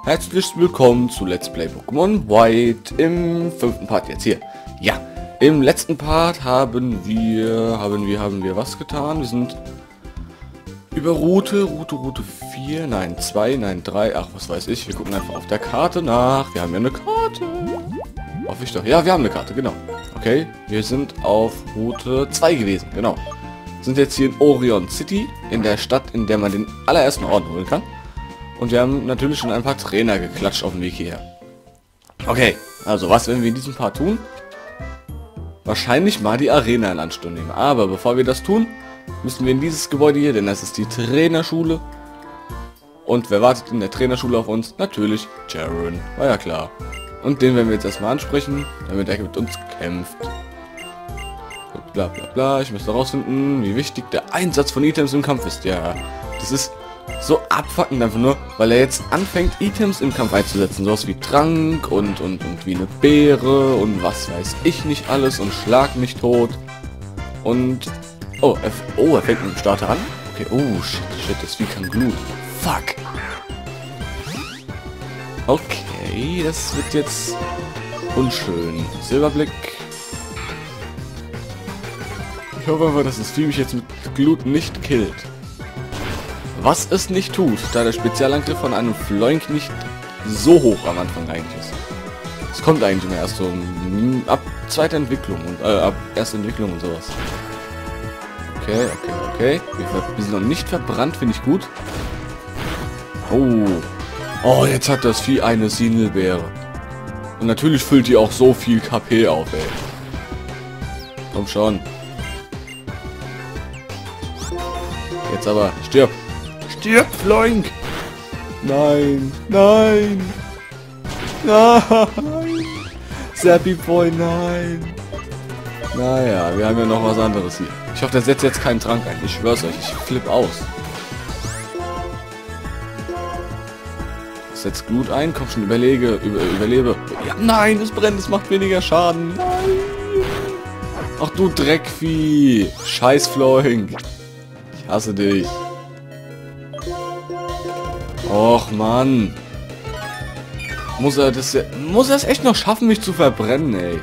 Herzlich willkommen zu Let's Play Pokémon White im 5. Part jetzt hier. Ja, im letzten Part haben wir was getan? Wir sind über Route 4, nein 2, nein 3, ach was weiß ich. Wir gucken einfach auf der Karte nach. Wir haben ja eine Karte. Hoffe ich doch. Ja, wir haben eine Karte, genau. Okay, wir sind auf Route 2 gewesen, genau. Sind jetzt hier in Orion City, in der Stadt, in der man den allerersten Orden holen kann. Und wir haben natürlich schon ein paar Trainer geklatscht auf dem Weg hierher. Okay, also was werden wir in diesem Part tun? Wahrscheinlich mal die Arena in Anspruch nehmen. Aber bevor wir das tun, müssen wir in dieses Gebäude hier, denn das ist die Trainerschule. Und wer wartet in der Trainerschule auf uns? Natürlich Jaron, war ja klar. Und den werden wir jetzt erstmal ansprechen, damit er mit uns kämpft. Bla bla bla, ich müsste herausfinden, wie wichtig der Einsatz von Items im Kampf ist. Ja, das ist so abfuckend einfach nur, weil er jetzt anfängt, Items im Kampf einzusetzen. Sowas wie Trank und wie eine Beere und was weiß ich nicht alles und schlag mich tot. Und... Oh, er fängt mit dem Starter an. Okay, oh, shit, das Vieh kann Glut. Fuck. Okay, das wird jetzt unschön. Silberblick. Ich hoffe einfach, dass das Vieh mich jetzt mit Glut nicht killt. Was es nicht tut, da der Spezialangriff von einem Floink nicht so hoch am Anfang eigentlich ist. Es kommt eigentlich immer erst so ab zweiter Entwicklung und ab erster Entwicklung und sowas. Okay. Wir sind noch nicht verbrannt, finde ich gut. Oh, jetzt hat das Vieh eine Sinelbeere. Und natürlich füllt die auch so viel KP auf, ey. Komm schon. Jetzt aber, stirb. Stirb, Floink! Nein! Zappy Boy, nein! Naja, wir haben ja noch was anderes hier. Ich hoffe, der setzt jetzt keinen Trank ein. Ich schwör's euch, ich flipp aus. Setzt Glut ein, komm schon, überlebe. Ja, nein, es brennt, es macht weniger Schaden. Nein! Ach du Dreckvieh! Scheiß Floink! Ich hasse dich. Och Mann. Muss er es echt noch schaffen, mich zu verbrennen, ey?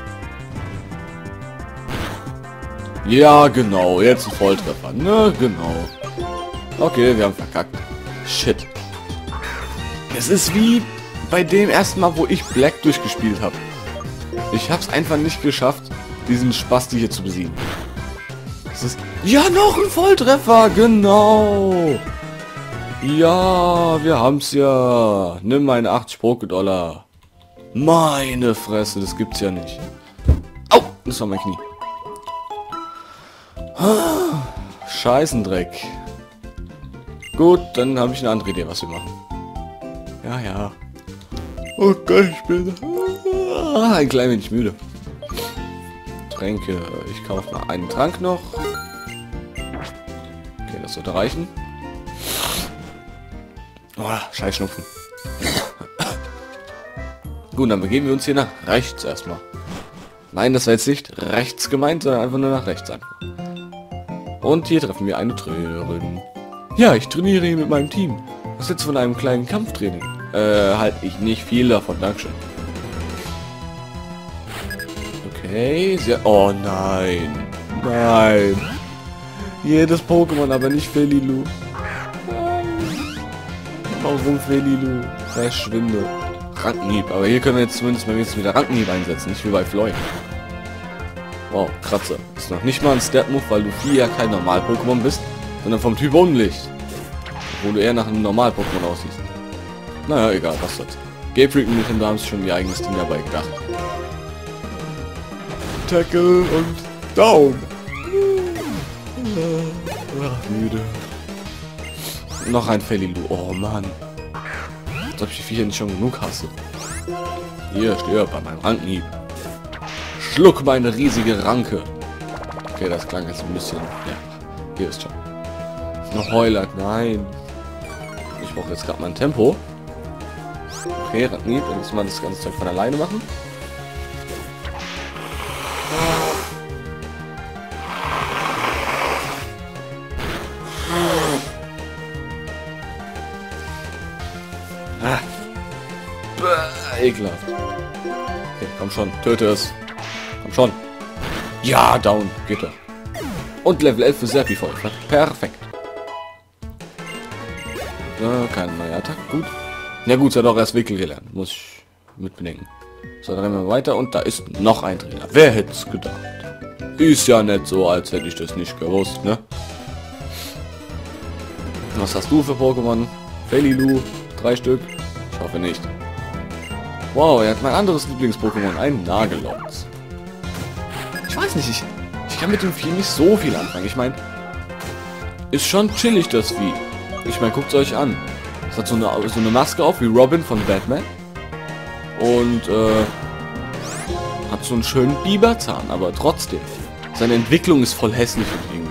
Ja, genau. Jetzt ein Volltreffer. Ne, genau. Okay, wir haben verkackt. Shit. Es ist wie bei dem ersten Mal, wo ich Black durchgespielt habe. Ich hab's einfach nicht geschafft, diesen Spasti hier zu besiegen. Es ist... Ja, noch ein Volltreffer. Genau. Ja, wir haben's ja. Nimm meine 80 $. Meine Fresse, das gibt's ja nicht. Au, das war mein Knie. Scheißendreck. Gut, dann habe ich eine andere Idee, was wir machen. Ja. Oh Gott, ich bin ein klein wenig müde. Tränke. Ich kaufe mal einen Trank noch. Okay, das sollte reichen. Oh, scheiß Schnupfen. Gut, dann begeben wir uns hier nach rechts erstmal. Nein, das war jetzt nicht rechts gemeint, sondern einfach nur nach rechts an. Und hier treffen wir eine Trainerin. Ja, ich trainiere hier mit meinem Team. Was jetzt von einem kleinen Kampftraining? Halt ich nicht viel davon, dankeschön. Okay, sehr... Oh nein. Nein. Jedes Pokémon, aber nicht Felilu. Warum Felilu? Verschwinde. Rankenhieb. Aber hier können wir jetzt zumindest mal wieder Rankenhieb einsetzen. Nicht wie bei Floyd. Wow, Kratzer. Ist noch nicht mal ein Stat-Move, weil du viel ja kein Normal-Pokémon bist, sondern vom Typ Unlicht. Wo du eher nach einem Normal-Pokémon aussiehst. Naja, egal, was soll's. Game Freak und Nintendo haben sich schon ihr eigenes Ding dabei gedacht. Tackle und down. Ach, müde. Noch ein Felilu. Oh Mann. Als ob ich die Viecher nicht schon genug hasse. Hier, stirb bei meinem Rankenhieb. Schluck meine riesige Ranke. Okay, das klang jetzt ein bisschen... Ja, hier ist schon. Noch Heuler. Nein. Ich brauche jetzt gerade mein Tempo. Okay, Rankenhieb. Dann muss man das ganze Zeug von alleine machen. Ekelhaft. Okay, komm schon. Töte es. Komm schon. Ja, down. Geht doch. Und Level 11 für Serpivoll. Perfekt. Keine neue Attacke. Gut. Na gut, sie hat auch erst Wickel gelernt. Muss ich mit bedenken. So, dann rennen wir weiter. Und da ist noch ein Trainer. Wer hätte es gedacht? Ist ja nicht so, als hätte ich das nicht gewusst, ne? Was hast du für Pokémon? Felilu, 3 Stück. Ich hoffe nicht. Wow, er hat mein anderes Lieblings-Pokémon, ein Nagelotz. Ich weiß nicht, ich kann mit dem Vieh nicht so viel anfangen. Ich meine, ist schon chillig das Vieh. Ich meine, guckt es euch an. Es hat so eine Maske auf wie Robin von Batman. Und hat so einen schönen Biberzahn, aber trotzdem. Seine Entwicklung ist voll hässlich irgendwie.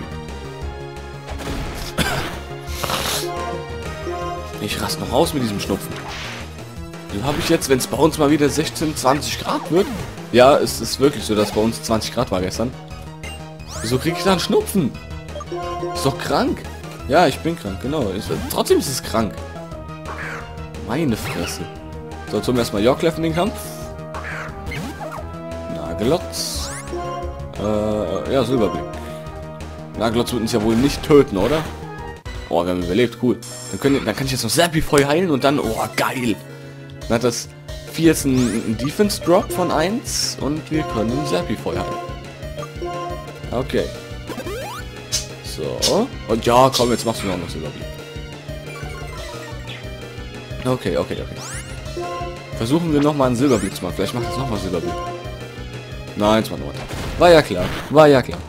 Ich raste noch raus mit diesem Schnupfen. Den habe ich jetzt, wenn es bei uns mal wieder 16, 20 Grad wird. Ja, es ist wirklich so, dass bei uns 20 Grad war gestern. Wieso kriege ich da einen Schnupfen? Ist doch krank. Ja, ich bin krank, genau. Trotzdem ist es krank. Meine Fresse. So, zum ersten Mal Yorklef in den Kampf. Nagelotz. Ja, Silberblick. Nagelotz wird uns ja wohl nicht töten, oder? Oh, wir haben überlebt, cool. Dann kann ich jetzt noch Serpivoll heilen und dann, oh, geil. Dann hat das Vieh jetzt einen Defense-Drop von 1 und wir können Serpivoll heilen. Okay. So. Und ja, komm, jetzt machst du noch Silberblick. Okay. Versuchen wir nochmal einen Silberblick zu machen. Vielleicht macht es nochmal Silberblick. Nein, es war nur. War ja klar.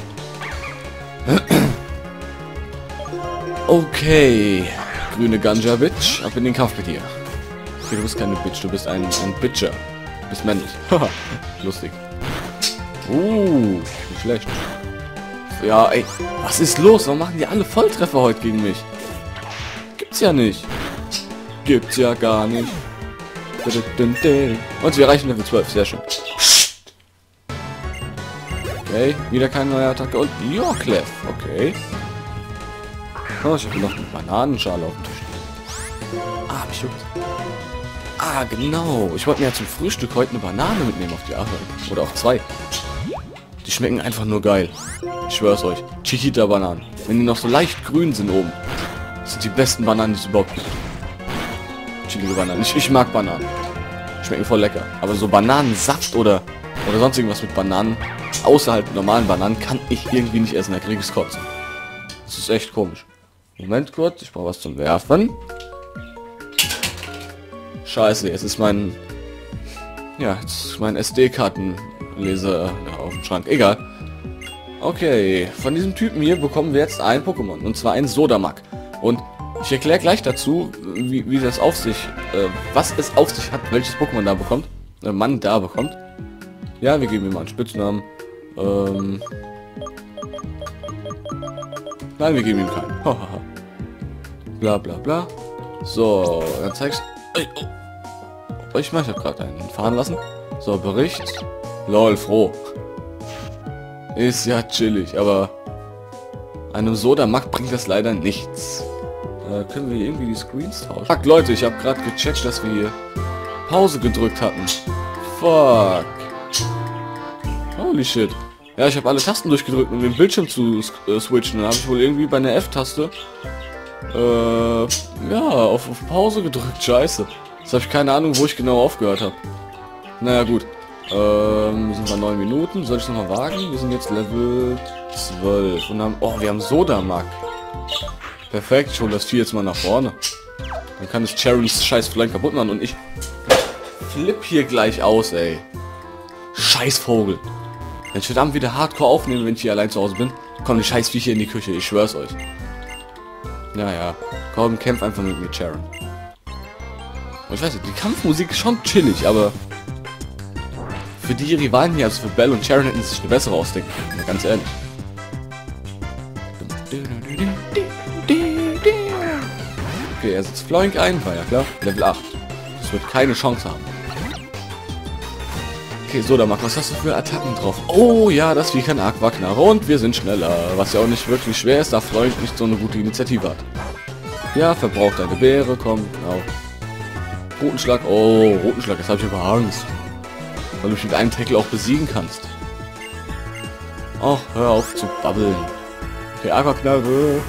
Okay. Grüne Ganja-Bitch. Ab in den Kampf mit dir. Okay, du bist keine Bitch, du bist ein Bitcher. Du bist männlich. Haha. Lustig. Nicht schlecht. Ja, ey. Was ist los? Warum machen die alle Volltreffer heute gegen mich? Gibt's ja nicht. Gibt's ja gar nicht. Und wir erreichen Level 12. Sehr schön. Okay, wieder keine neue Attacke. Und Yorklef. Okay. Oh, ich habe noch eine Bananenschale auf dem Tisch. Ah, mich juckt. Ah, genau. Ich wollte mir ja zum Frühstück heute eine Banane mitnehmen auf die Arbeit. Oder auch 2. Die schmecken einfach nur geil. Ich schwör's euch. Chiquita-Bananen. Wenn die noch so leicht grün sind oben. Das sind die besten Bananen, die es überhaupt gibt. Chillige Bananen. Ich mag Bananen. Schmecken voll lecker. Aber so Bananensaft oder sonst irgendwas mit Bananen, außerhalb normalen Bananen, kann ich irgendwie nicht essen. Da krieg ich's kotzen. Das ist echt komisch. Moment kurz, ich brauche was zum Werfen. Scheiße, jetzt ist mein SD-Kartenleser auf dem Schrank. Egal. Okay, von diesem Typen hier bekommen wir jetzt ein Pokémon. Und zwar ein Sodamag. Und ich erkläre gleich dazu, wie das auf sich, was es auf sich hat, welches Pokémon da bekommt. Man da bekommt. Ja, wir geben ihm mal einen Spitznamen. Nein, wir geben ihm keinen. Bla bla bla. So, dann zeigst du. Oh, ich habe gerade einen fahren lassen. So, Bericht. Lol, froh. Ist ja chillig, aber einem Sodamag bringt das leider nichts. Können wir irgendwie die Screens tauschen? Fuck, Leute, ich habe gerade gecheckt, dass wir hier Pause gedrückt hatten. Fuck. Holy shit. Ja, ich habe alle Tasten durchgedrückt, um den Bildschirm zu switchen. Dann habe ich wohl irgendwie bei der F-Taste ja, auf Pause gedrückt. Scheiße. Jetzt habe ich keine Ahnung, wo ich genau aufgehört habe. Naja, gut. Wir sind bei 9 Minuten. Soll ich es nochmal wagen? Wir sind jetzt Level 12 und haben... Oh, wir haben Sodamag. Perfekt, ich hole das Vieh jetzt mal nach vorne. Dann kann es Charons scheiß Flank kaputt machen und ich flipp hier gleich aus, ey. Scheiß Vogel. Wenn ich verdammt wieder Hardcore aufnehme, wenn ich hier allein zu Hause bin, kommen die scheiß Viecher in die Küche, ich schwör's euch. Ja. Komm, kämpf einfach mit mir, Charon. Und ich weiß nicht, die Kampfmusik ist schon chillig, aber für die Rivalen hier, also für Bell und Charon, hätten sie sich eine bessere ausdenken. Ja, ganz ehrlich. Okay, er setzt Floink ein, war ja klar. Level 8. Das wird keine Chance haben. Okay, Sodamag, was hast du für Attacken drauf? Oh ja, das Vieh kann Aquaknarre und wir sind schneller. Was ja auch nicht wirklich schwer ist, da Floink nicht so eine gute Initiative hat. Ja, verbraucht eine Beere, komm, genau. Roten Schlag. Oh, Roten Schlag, jetzt habe ich aber Angst. Weil du mich mit einem Tackle auch besiegen kannst. Ach, hör auf zu babbeln. Okay, Aquaknarre.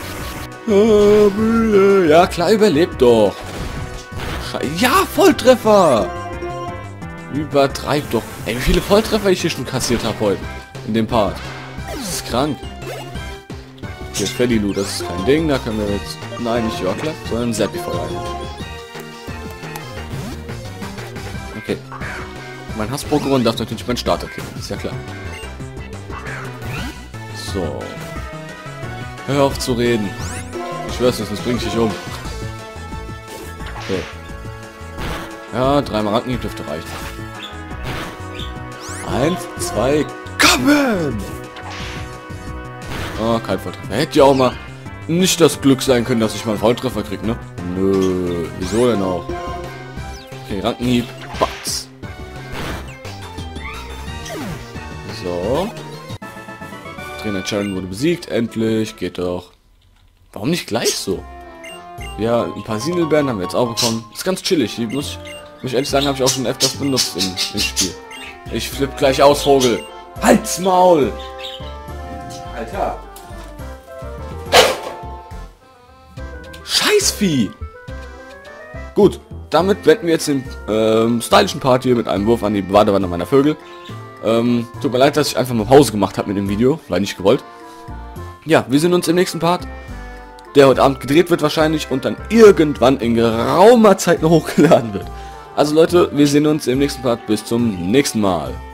Ja, klar, überlebt doch. Ja, Volltreffer! Übertreib doch. Ey, wie viele Volltreffer ich hier schon kassiert habe heute. In dem Part. Das ist krank. Hier, Felilu, das ist kein Ding. Da können wir jetzt... Nein, nicht Jorkler, sondern Seppi-Feuer ein. Okay. Mein Hass-Pokémon darf natürlich mein Starter killen. Ist ja klar. So. Hör auf zu reden. Ich schwör's dir, sonst bring ich dich um. Okay. Ja, 3-mal Rankenhieb dürfte reichen. 1, 2, kommen! Oh, kein Volltreffer. Hätte ja auch mal nicht das Glück sein können, dass ich mal einen Volltreffer krieg, ne? Nö, wieso denn auch? Okay, Rankenhieb. Batz. So. Trainer Sharon wurde besiegt, endlich. Geht doch. Warum nicht gleich so? Ja, ein paar Sinelbeeren haben wir jetzt auch bekommen. Ist ganz chillig. Die muss ich ehrlich sagen, habe ich auch schon öfters benutzt im Spiel. Ich flipp gleich aus, Vogel. Halt's Maul! Alter. Scheißvieh! Gut, damit beenden wir jetzt den stylischen Part hier mit einem Wurf an die Badewanne meiner Vögel. Tut mir leid, dass ich einfach mal Pause gemacht habe mit dem Video, war nicht gewollt. Ja, wir sehen uns im nächsten Part, der heute Abend gedreht wird wahrscheinlich und dann irgendwann in geraumer Zeit noch hochgeladen wird. Also Leute, wir sehen uns im nächsten Part. Bis zum nächsten Mal.